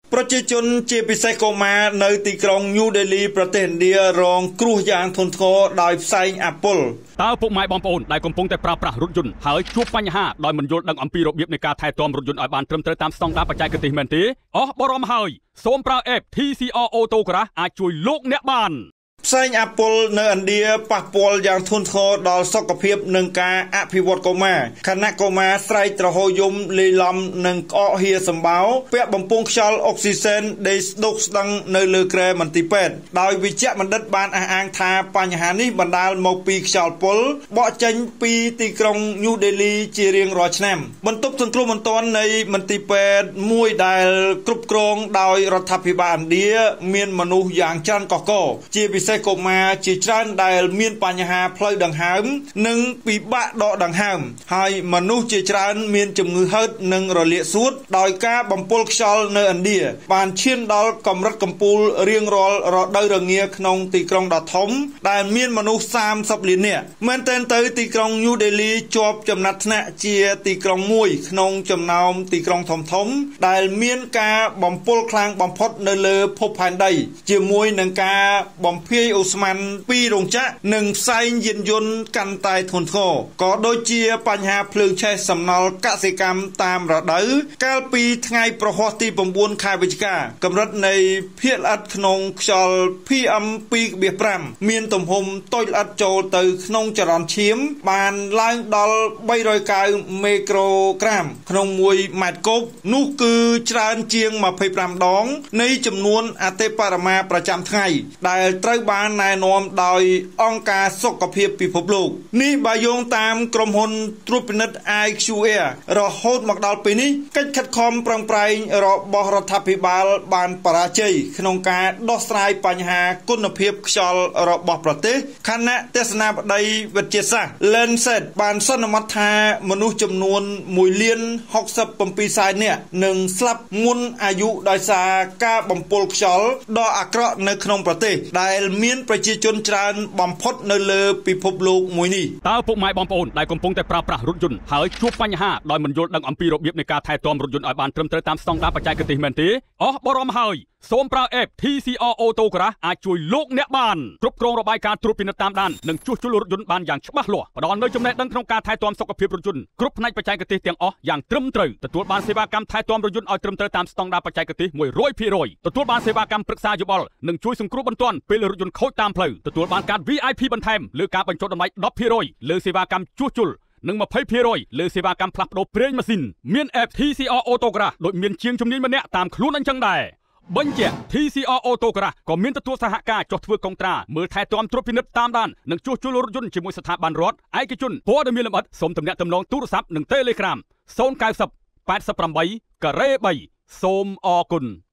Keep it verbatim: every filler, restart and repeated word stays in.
ប្រជាជនជាពិសេសកុមារនៅទីក្រុង New Delhi ប្រទេសឥណ្ឌារងគ្រោះយ៉ាងធ្ងន់ធ្ងរដោយផ្សែងអាពុលតើពុកម៉ែបងប្អូនដែលកំពុងតែប្រើប្រាស់រថយន្តហើយជួបបញ្ហាដោយមិនយល់ដឹងអំពីរបៀបនៃការថែទាំរថយន្តឲ្យបានត្រឹមត្រូវតាមស្តង់ដារបច្ចេកទេសមែនទេអស់បារម្ភហើយសូមប្រើ app ធី ซี អារ Autocrash អាចជួយលោកអ្នកបានផ្សែងអាពុលនៅឥណ្ឌាប៉ះពាល់យ៉ាងធ្ងន់ធ្ងរដល់សុខភាពនិងការអភិវឌ្ឍកុមារខណៈកុមារស្រែកទ្រហោយំលាយឡំនឹងក្អកហៀសម្បោពាក់បំពង់ខ្យល់អុកស៊ីសែនដេកស្ដុកស្ដឹងនៅលើគ្រែមន្ទីរពេទ្យដោយវិជ្ជបណ្ឌិតបានអះអាងថាបញ្ហានេះបណ្ដាលមកពីខ្យល់ពុលបក់ចេញពីទីក្រុង New Delhi ជារៀងរាល់ឆ្នាំបន្ទប់សង្គ្រោះបន្ទាន់នៃមន្ទីរពេទ្យមួយដែលគ្រប់គ្រងដោយរដ្ឋាភិបាលឥណ្ឌាមានមនុស្សយ៉ាងច្រើនកកកជាពិសេសកុមារជាច្រើនដែលមានបញ្ហាផ្លូវដង្ហើមនិងពិបាកដកដង្ហើមហើយមនុស្សជាច្រើនមានជំងឺហឺតនិងរលាកសួតដោយការបំពុលខ្យល់នៅឥណ្ឌាបានឈានដល់កម្រិតកំពូលរៀងរាល់រដូវរងាក្នុងទីក្រុងដ៏ធំដែលមានមនុស្សសាមសិបលាននាក់មែនទែនទៅទីក្រុង New Delhi ជាប់ចំណាត់ថ្នាក់ជាទីក្រុងមួយក្នុងចំណោមទីក្រុងធំៗដែលមានការបំពុលខ្លាំងបំផុតនៅលើភពផែនដីជាមួយនឹងការបំភាយអូស្មန်ពីរោងចក្រនិងផ្សែងយានយន្តកាន់តែធ្ងន់ធ្ងរក៏ដូចជាបញ្ហាភ្លើងឆេះសំណល់កសិកម្មតាមរដូវកាលពីថ្ងៃប្រហ័សទី៩ខែវិច្ឆិកាកម្រិតនៃភាគល្អិតក្នុងខ្យល់ พี เอ็ม ពីរដុំ៥ មានទំហំតូចល្អិតចូលទៅក្នុងចរន្តឈាមបានឡើងដល់បីរយកាវមីក្រូក្រាមក្នុងមួយម៉ែត្រគូបនោះគឺច្រើនជាងម្ភៃប្រាំដងនៃចំនួនអតិបរមាប្រចាំថ្ងៃដែលត្រូវបានណែនាំដោយអង្គការសុខភាពពិភពលោកនេះបើយោងតាមក្រុមហ៊ុនត្រួតពិនិត្យ ไอ คิว Air រហូតមកដល់ពេលនេះកិច្ចខិតខំប្រឹងប្រែងរបស់រដ្ឋាភិបាលបានបរាជ័យក្នុងការដោះស្រាយបញ្ហាគុណភាពខ្យល់របស់ប្រទេសខណៈទស្សនាបតីវិទ្យាសាស្ត្រ Lancet បានសន្មតថាមនុស្សចំនួនមួយលានហុកសិប៧សែននាក់នឹងស្លាប់មុនអាយុដោយសារការបំពុលខ្យល់ដ៏អាក្រក់នៅក្នុងប្រទេសដែលមានប្រជាជនច្រើនបំផុតនៅលើពិភពលោកមួយនេះតើពុកម៉ែបងប្អូនដែលកំពុងតែប្រើប្រាស់រថយន្តហើយជួបបញ្ហាដោយមិនយល់ដឹងអំពីរបៀបនៃការថែទាំរថយន្តឲ្យបានត្រឹមត្រូវតាមស្តង់ដារបច្ចេកទេសមែនទេអស់បារម្ភហើយសូមប្រើ app ធី ซี អារ Autocrash អាចជួយលោកអ្នកបានគ្រប់គ្រងរបាយការណ៍ត្រួតពិនិត្យតាមដាននិងជួសជុលរថយន្តបានយ៉ាងច្បាស់លាស់ផ្ដល់នូវចំណេះដឹងក្នុងការថែទាំសុខភាពរថយន្តគ្រប់ផ្នែកបច្ចេកទេសទាំងអស់យ៉ាងត្រឹមត្រូវទទួលបានសេវាកម្មថែទាំរថយន្តឲ្យត្រឹមត្រូវតាមស្តង់ដារបច្ចេកទេសមួយរយភាគរយ ទទួលបានសេវាកម្មប្រឹក្សាយោបល់និងជួយសង្គ្រោះបន្ទាន់ពេលរថយន្តខូចតាមផ្លូវទទួលបានការ វី អាយ พี បន្ថែមលើការបញ្ចុះតម្លៃ ដប់ភាគរយ លើសេវាកម្មជួសជុលនិង ម្ភៃភាគរយ លើសេវាកម្មផ្លាស់ប្ដូរប្រេងម៉ាស៊ីនមាន app ធី ซี អារ Autocrash ដូចមានជាងជំនាញម្នាក់តាមខ្លួនអញ្ចឹងដែរបញ្ជាក់ ធី ซี អារ Autocrash ក៏មានទទួលសហការចុះធ្វើកុងត្រាមើលថែទាំត្រួតពិនិត្យតាមដាននិងជួសជុលរថយន្តជាមួយស្ថាប័នរដ្ឋឯកជនព័ត៌មានលម្អិតសូមទំនាក់ទំនងទូរស័ព្ទនិង Telegram ศูนย์ เก้า ศูนย์ แปด แปด แปด การ៉េ 3 សូមអរគុណ